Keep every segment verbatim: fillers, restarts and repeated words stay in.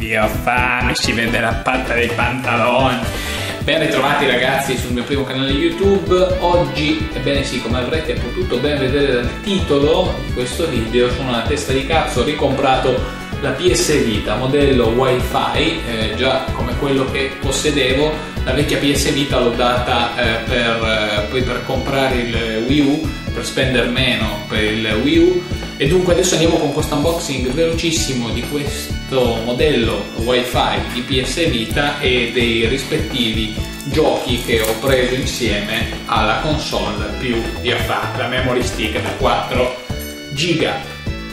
Dio ho fame, si vede la patta dei pantaloni. Ben ritrovati ragazzi sul mio primo canale YouTube. Oggi, ebbene sì, come avrete potuto ben vedere dal titolo di questo video, sono una testa di cazzo, ho ricomprato la P S Vita modello Wi-Fi, eh, già come quello che possedevo. La vecchia P S Vita l'ho data eh, per, eh, poi per comprare il Wii U, per spendere meno per il Wii U, e dunque adesso andiamo con questo unboxing velocissimo di questo modello Wi-Fi di P S Vita e dei rispettivi giochi che ho preso insieme alla console più di affare, la memory stick da quattro giga.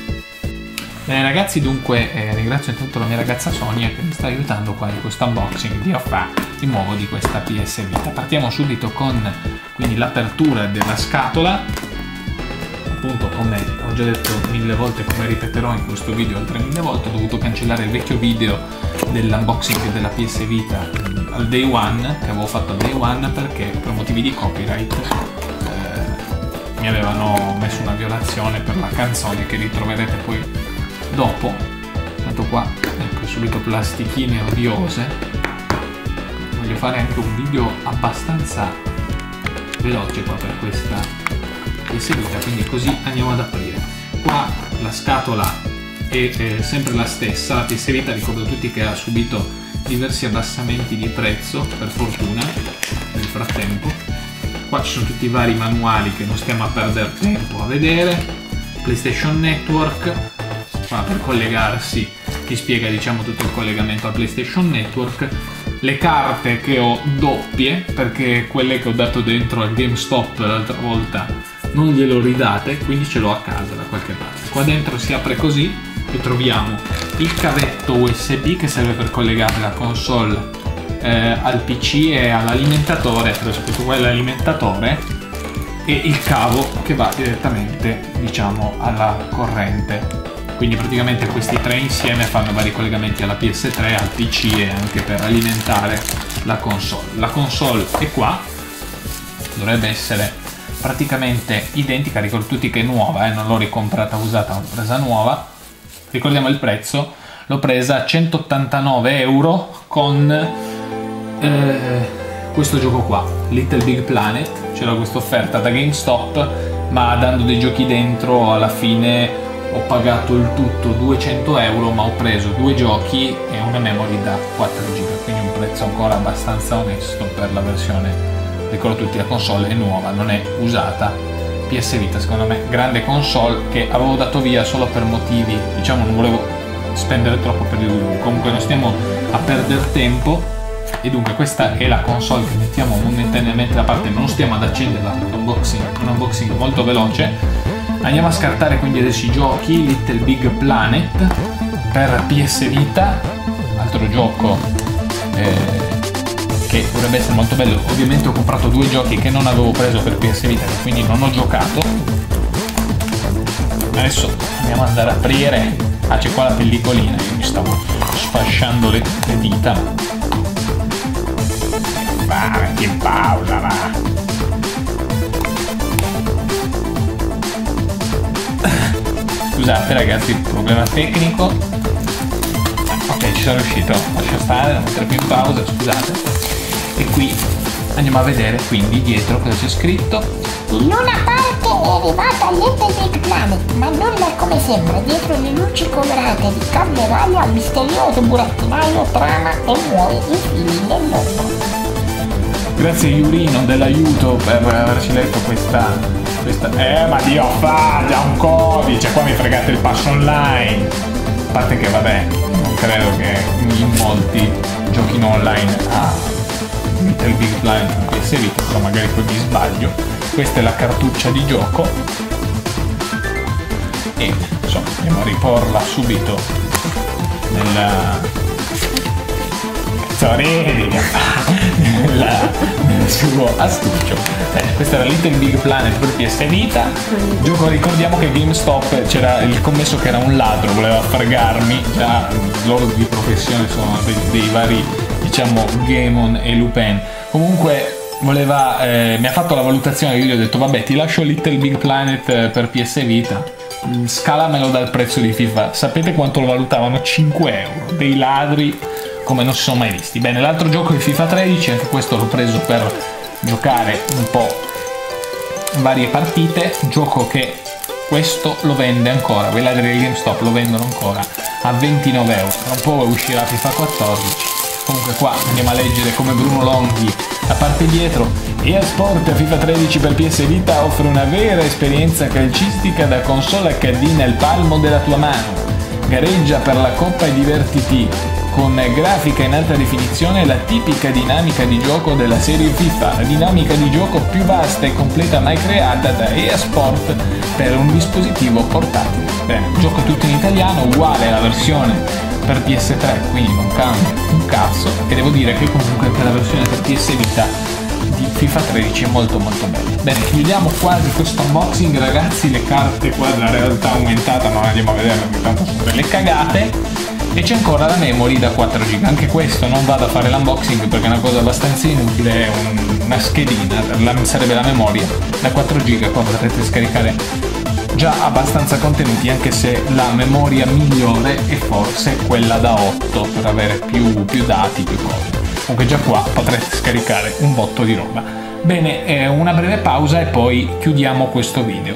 Bene ragazzi, dunque eh, ringrazio intanto la mia ragazza Sonia che mi sta aiutando qua in questo unboxing di affare di nuovo di questa P S Vita. Partiamo subito con quindi l'apertura della scatola. Appunto, come ho già detto mille volte, come ripeterò in questo video altre mille volte, ho dovuto cancellare il vecchio video dell'unboxing della P S Vita al day one, che avevo fatto al day one, perché per motivi di copyright eh, mi avevano messo una violazione per la canzone che ritroverete poi dopo. Tanto qua, ecco, subito plastichine odiose. Voglio fare anche un video abbastanza veloce qua per questa P S Vita, quindi così andiamo ad aprire. Qua la scatola è, è sempre la stessa. La P S Vita, ricordo tutti che ha subito diversi abbassamenti di prezzo, per fortuna, nel frattempo. Qua ci sono tutti i vari manuali che non stiamo a perdere tempo a vedere. PlayStation Network, qua per collegarsi ti spiega, diciamo, tutto il collegamento al PlayStation Network. Le carte che ho doppie, perché quelle che ho dato dentro al GameStop l'altra volta non glielo ridate, quindi ce l'ho a casa da qualche parte. Qua dentro si apre così e troviamo il cavetto U S B che serve per collegare la console eh, al P C e all'alimentatore. Adesso questo qua è l'alimentatore, e il cavo che va direttamente, diciamo, alla corrente. Quindi praticamente questi tre insieme fanno vari collegamenti alla P S tre, al P C e anche per alimentare la console. La console è qua, dovrebbe essere praticamente identica. Ricordo tutti che è nuova, eh? Non l'ho ricomprata usata, l'ho presa nuova. Ricordiamo il prezzo, l'ho presa a centottantanove euro con eh, questo gioco qua, Little Big Planet. C'era questa offerta da GameStop, ma dando dei giochi dentro alla fine ho pagato il tutto duecento euro, ma ho preso due giochi e una memory da quattro giga, quindi un prezzo ancora abbastanza onesto per la versione. Ricordo tutti, la console è nuova, non è usata. P S Vita, secondo me, grande console che avevo dato via solo per motivi, diciamo, non volevo spendere troppo per il Wii U. Comunque non stiamo a perdere tempo, e dunque questa è la console che mettiamo momentaneamente da parte, non stiamo ad accenderla, un unboxing, un unboxing molto veloce. Andiamo a scartare quindi adesso i giochi. Little Big Planet per P S Vita, altro gioco eh, che dovrebbe essere molto bello. Ovviamente ho comprato due giochi che non avevo preso per P S Vita, quindi non ho giocato. Adesso andiamo ad andare a aprire. Ah, c'è qua la pellicolina, io mi stavo sfasciando le, le dita. Va, metti in pausa, va. Scusate ragazzi, problema tecnico. Ok, ci sono riuscito, lascia stare, non mettere più in pausa, scusate. E qui andiamo a vedere quindi dietro cosa c'è scritto. In una parte è arrivata Little Big Planet, ma nulla come sembra dietro le luci colorate di Carnevale al misterioso burattinaio trama e muore i fili nell'ombra. Grazie Yurino dell'aiuto per averci letto questa... Questa... Eh ma Dio fa, già un codice, qua mi fregate il passo online. A parte che vabbè, non credo che in molti giochino online a Little Big Planet in P S Vita, però magari poi mi sbaglio. Questa è la cartuccia di gioco e insomma andiamo a riporla subito nella... nella... nel suo astuccio. Eh, questa era Little Big Planet per P S Vita. Gioco, ricordiamo che GameStop c'era il commesso che era un ladro, voleva fregarmi. Già loro di professione sono dei, dei vari, diciamo, Gaemon e Lupin. Comunque voleva, eh, mi ha fatto la valutazione, io gli ho detto vabbè ti lascio Little Big Planet per P S Vita. scalamelo dal prezzo di FIFA. Sapete quanto lo valutavano? cinque euro. Dei ladri come non si sono mai visti. Bene, l'altro gioco è FIFA tredici, anche questo l'ho preso per giocare un po' varie partite. Un gioco che questo lo vende ancora, quei ladri del GameStop lo vendono ancora a ventinove euro. Tra un po' uscirà FIFA quattordici. Comunque qua andiamo a leggere come Bruno Longhi a parte dietro. E A Sport FIFA tredici per P S Vita offre una vera esperienza calcistica da console acca di nel palmo della tua mano. Gareggia per la coppa e divertiti con grafica in alta definizione e la tipica dinamica di gioco della serie FIFA, la dinamica di gioco più vasta e completa mai creata da E A Sport per un dispositivo portatile. Bene, gioco tutto in italiano, uguale alla versione per P S tre, quindi non cambia un cazzo, e devo dire che comunque anche la versione per P S Vita di FIFA tredici è molto molto bella. Bene, chiudiamo quasi questo unboxing, ragazzi. Le carte qua della realtà aumentata non andiamo a vedere perché tanto sono delle cagate. E c'è ancora la memory da quattro giga, anche questo non vado a fare l'unboxing perché è una cosa abbastanza inutile, è un, una schedina, la, sarebbe la memoria da quattro giga. Qua potrete scaricare già abbastanza contenuti, anche se la memoria migliore è forse quella da otto per avere più, più dati, più cose. Comunque già qua potrete scaricare un botto di roba. Bene, eh, una breve pausa e poi chiudiamo questo video.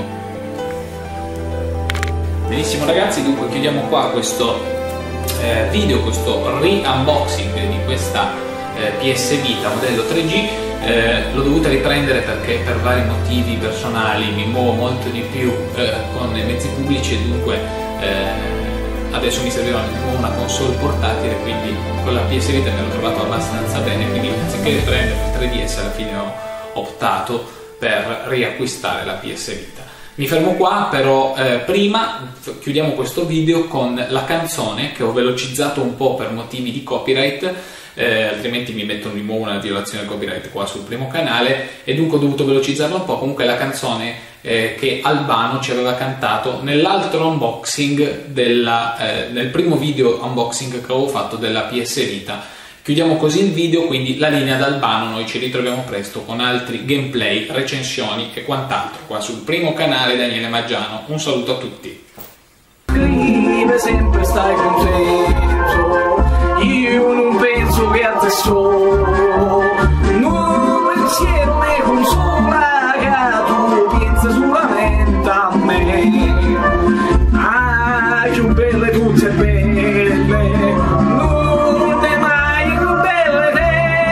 Benissimo ragazzi, dunque chiudiamo qua questo eh, video, questo re-unboxing di questa eh, P S Vita modello tre G. Eh, l'ho dovuta riprendere perché per vari motivi personali mi muovo molto di più eh, con i mezzi pubblici e dunque eh, adesso mi serviva una console portatile, quindi con la P S Vita mi ero trovato abbastanza bene, quindi anziché riprendere il tre D S alla fine ho optato per riacquistare la P S Vita. Mi fermo qua, però eh, prima chiudiamo questo video con la canzone che ho velocizzato un po' per motivi di copyright. Eh, altrimenti mi mettono di nuovo una violazione del copyright qua sul primo canale e dunque ho dovuto velocizzarla un po'. Comunque la canzone eh, che Albano ci aveva cantato nell'altro unboxing della, eh, nel primo video unboxing che avevo fatto della P S Vita. Chiudiamo così il video, quindi la linea ad Albano, noi ci ritroviamo presto con altri gameplay, recensioni e quant'altro qua sul primo canale Daniele Maggiano. Un saluto a tutti. Scrive sempre stai contento, io non penso che a te solo, un pensiero mi consola che tu pensi solamente a me. Ah, più belle tutte belle, non te mai più belle te.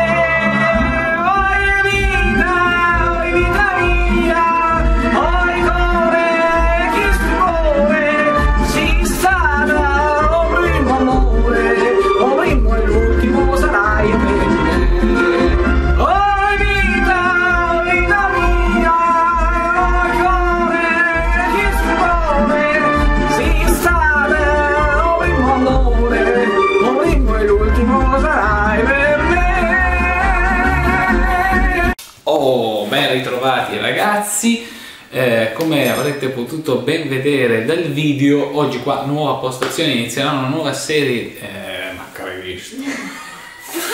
Oi vita, oi vita mia, oi cuore che scuole, si stata o primo amore, o primo e l'ultimo sarai per me. Oi vita, vita mia, oi cuore che scuole, si stata o primo amore, o primo e l'ultimo sarai per me. Oh, ben ritrovati ragazzi. Eh, come avrete potuto ben vedere dal video, oggi qua nuova postazione, inizierà una nuova serie. Eh, ma che hai visto?